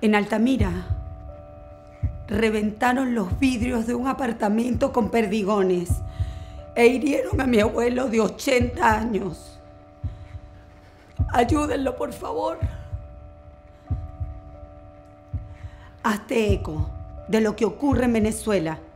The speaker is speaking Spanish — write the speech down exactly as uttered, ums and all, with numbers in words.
En Altamira reventaron los vidrios de un apartamento con perdigones e hirieron a mi abuelo de ochenta años. Ayúdenlo, por favor. Hazte eco de lo que ocurre en Venezuela.